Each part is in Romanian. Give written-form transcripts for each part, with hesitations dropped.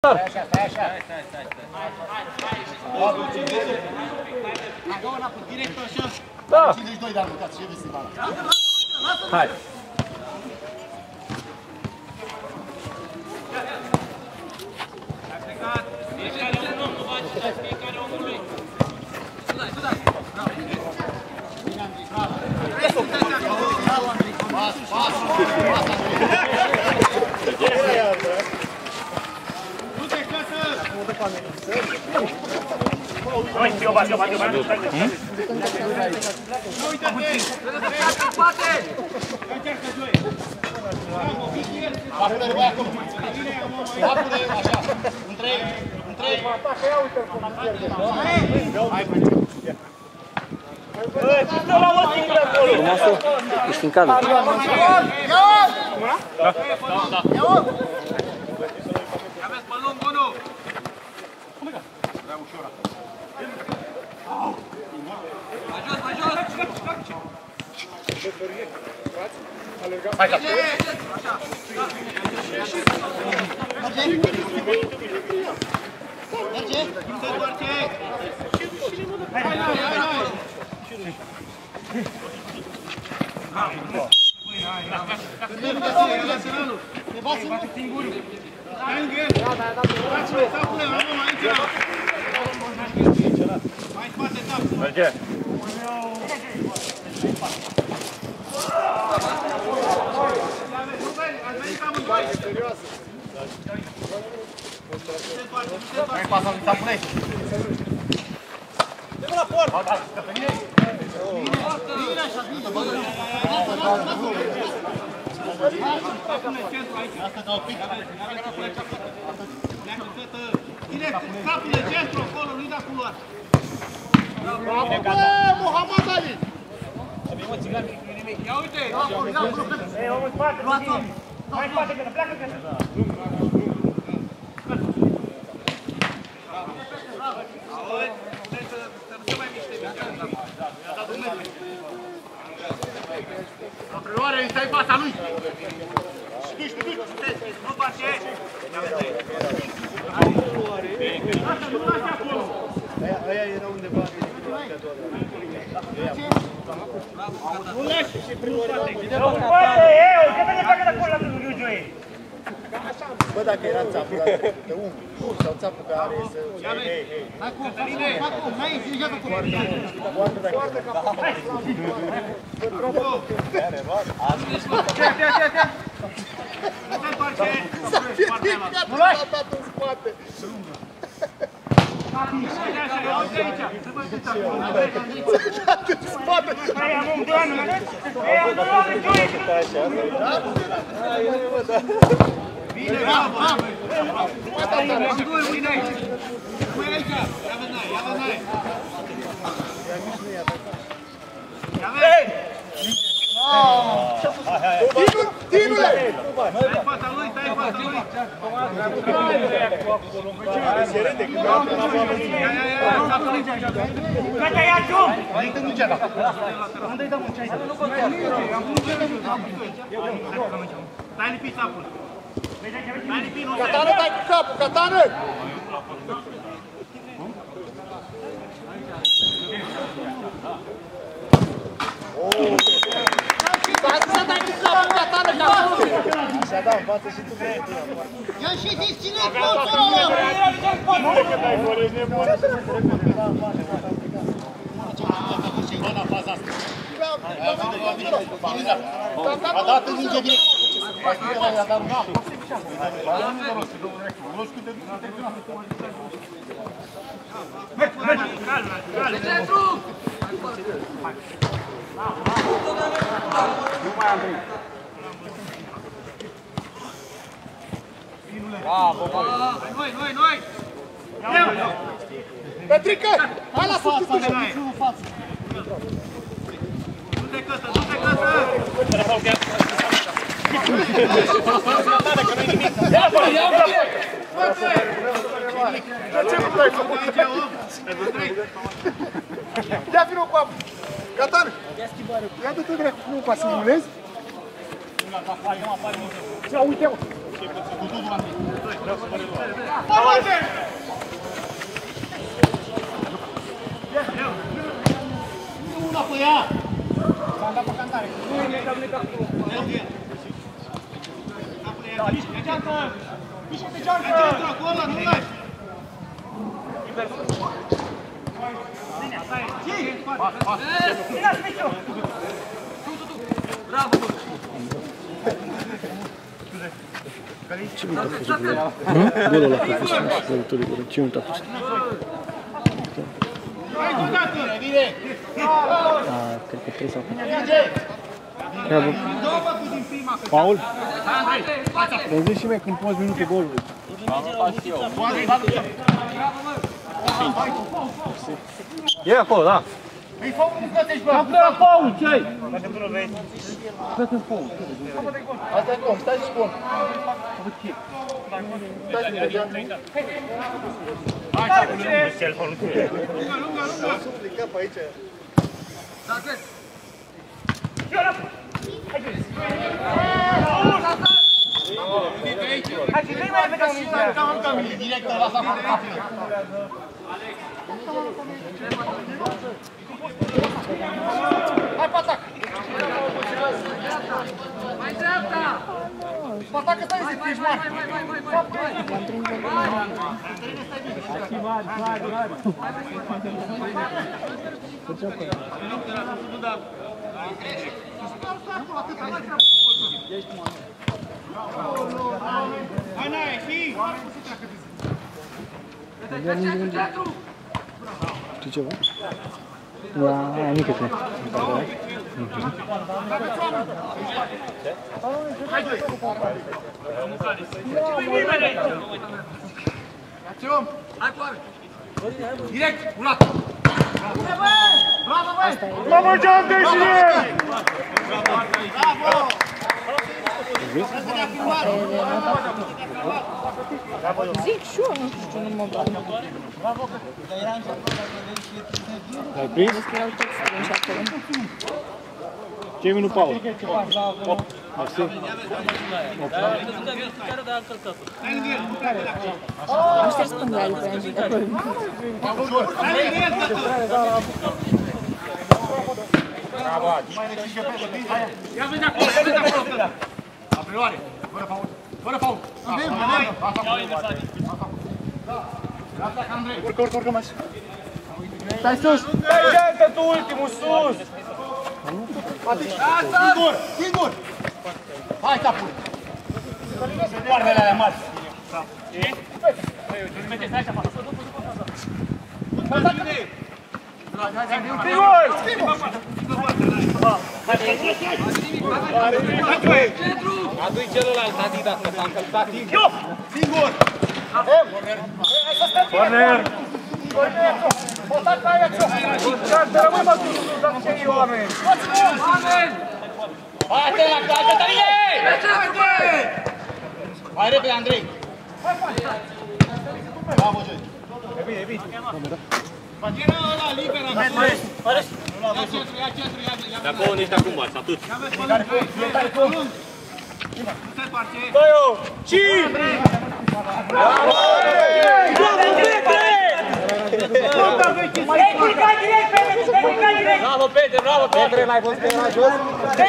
Stai așa. Direct așa. Da. 52 de aruncați, ce vezi, Ivana? Hai. Fiecare omul lui. Eu bat. Nu uite-te! Poate! Încercă, Joe! Apune-le, băi, acolo! Apune, așa! În 3! Băi, ce stă la o singură acolo? Frumoasă, ești în cadru. Aveți pe lung unul! Mai jos! Hai, cap! Merge! Se întoarce! Se bate singurul! Hai lângă el! Dați-le, tapule, rămân aici! Mai spate, tapule! Merge! Ați venit amândoi! Hai, pasa lui Tapule! Dă-mă la poartă! Bine așa, bine! Tapule, centru aici! Asta ca un pic! Direct, capule, centru, acolo, nu-i da culoare! Bravo, bă, Mohamed Ali! Ia uite! Ei, omul în spate, mai în spate, că pleacă, că Auzi, trebuie să nu se mai miște mingea. I-a dat Dumnezeu. La preluare, îi stai pasa lui! Nu face! Asta nu lasă acolo! Aia era undeva de... Nu lași și prin spate! în spate, eu, ce vede pleacă de acolo la drumul Joe? Bă, dacă era țapul de unghi, sau țapul care are să... Hai cu Cătăline! Hai, dirigează cu Poartă dacă... Hai! Nu se întoarce! Nu lași! A dat în spate! Uite așa, ia uite aici! Să vă uitați acolo! A dat în spate! Hai, am un doamnă, nu? Ei, am un doamnă, Joe! Bine, bravo! Amândoi, uite aici! Nu e aici! Ia vânai, ia vânai! Ia vânai! Tinule! Stai în fața lui, stai în fața lui! Ia, statul aici! Gata, ia drum! Adică nu cea, da. Unde-i dăm un ceai? Stai lipit sapul! Stai lipit, nu stai! Catană, dai cu capul, catană! Să dai cu capul, catană, ca acolo! Așa, da, învață și tu pe Ia și zici, ține colțul ăla! Nu, că dai vor, ești nebun! Ivana, faza asta. A dat în minge direct. I-a dat un cap. Nu mai am venit. Bravo, băi! Noi! Petrică! Hai la sus, tu! Du-te cătă, du-te cătă! Ce nu te-ai făcut? Ia vină cu apă! Catană! Ia du-te dracu, nu pa să mulezi? Ia uite-o! Una pe ea! S-a dat pe cantare. Pe geantă! Pișe pe geantă! Acolo, nu lași! Ține-ați, Miciu! Bravo! Ce minut a fost golul? Golul ăla a fost lovitură. Ce minut a fost? Hai, odată! Direct! Cred că 3 sau 4. Treabă. Paul? Mi-ai zis și mie când poți minute golului. E acolo, da. Îi fac un scoatești, bă! Am dat Paul, ce-ai? Asta e cum, stai și spun. Stai și vedem. Hai, Suplicat pe aici. Hai, și vei mai vedea un minute. direct, lasă acolo, rapid. Hai, pe atac! Mai dreapta! Pe atac, stai să fii mare! Hai, n-ai, fii! Știi ceva? La aia mică trebuie. Direct, ulat! Bravo, băi! Mamă, geantă, ieșire! Bravo! Zic și eu, nu știu ce nu mă bag. L-ai prins? Vezi că erau toți strânși acolo. Ce minut, Paul? 8. Mersi. Am șters pânzele pe Angie de acolo. Ia vezi acolo, vezi acolo! La prioare, fără faul, fără faul! Asta, Andrei! Urcă mai sus. Stai sus! Hai, geantă, tu ultimul, sus! Singur, singur! Hai, capul! Poarmele alea mari! Adu-i celălalt, Adidas, că s-a încălțat. Singur! Corner! Potat pe aia, Geantă, rămâi mă sus, dar ce e, oameni? hai, atent la calcă, Tărie! Hai repede, Andrei! Bravo, Joy! E bine. Era ăla liber, acolo! Ia centru, ia De acolo nici de acum, atât. fiecare punct! Stai, parce! Dă-i-o! Cii! Bravo, Petre! Bravo, Petre, l-ai văzut pe la jos? Ce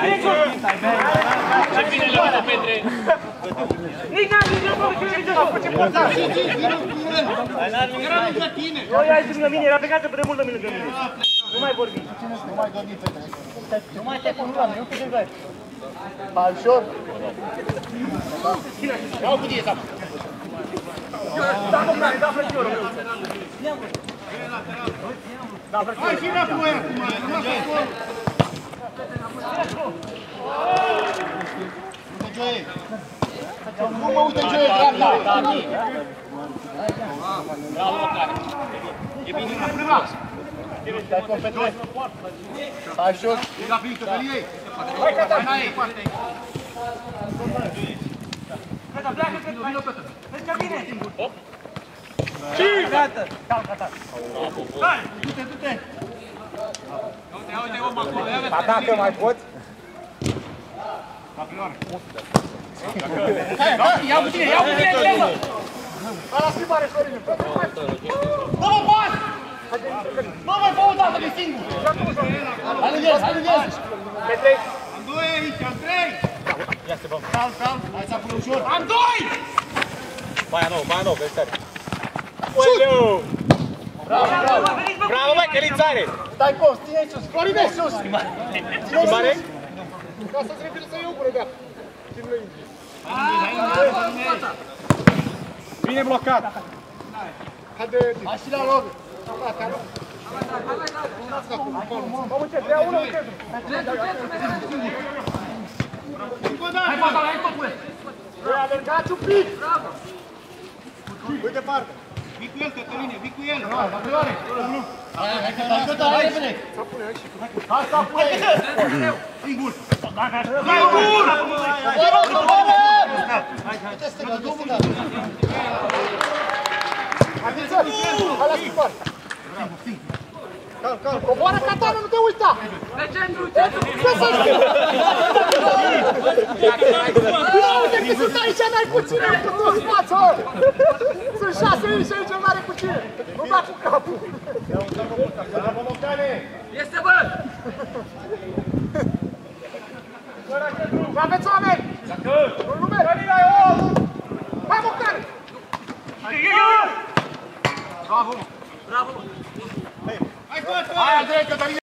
bine le-a făcut Petre! Era lângă tine! Eu i-ai zis lângă mine, era plecat de mult de lângă mine. Nu mai vorbi. Nu mai gândi, Petre. Nu mai te pun la mine, nu te dai. Mai ușor. Ia-o cu tine, Samu! Da, domnule, da, frățiorul. Hai, fi înapoi acum! Rămas acolo! Uite, Joe! Nu mă uite, Joe, dreapta! Bravo, Octare! E bine, prima! Stai cu Petre. Hai jos. E la plintă, Tăliei! Hai, Cata! Hai, n-ai! Cata, pleacă, Cata! Vezi că vine! Cii! Gata! Calcă-ta! Hai! Du-te, du-te! Atacă, mai poți? La prioară! Ia cu tine, tremă! Hai la schimbare, Florin! Bă, mă, pas! Bă, mai fă o dată de singur! Hai lânghez! Andoi aici, Andrei! Calm, hai să apune ușor! Andoi! Baia nou, versare. Bravo! Bravo, băi, Călițare! Dai post, ține-i sus! Florine, sus! Schimbare? Ca să-ți revine să iau gură de apă. Bine blocat! Haide, hai și la loc! Vamos ce, prea unul în centru! Hai, pata, hai, topule! Voi alergați un pic! Uite departe! Vii cu el, Cătăline, vii cu el! Hai, repede! Hai să apune! Singur! Vă rog, coboară! Uite stânga, uite stânga! Adiță, hai la schimbare! Calm, coboară Catanu, nu te uita! Pe centru! Uite că sunt aici, n-ai puține cu toți față! Sunt 6 aici, aici n-are puține! Nu da cu capul! Este bă! Aveți oameni! Nu lume! Hai, Moctare! Hai, Andrei, Cătăline!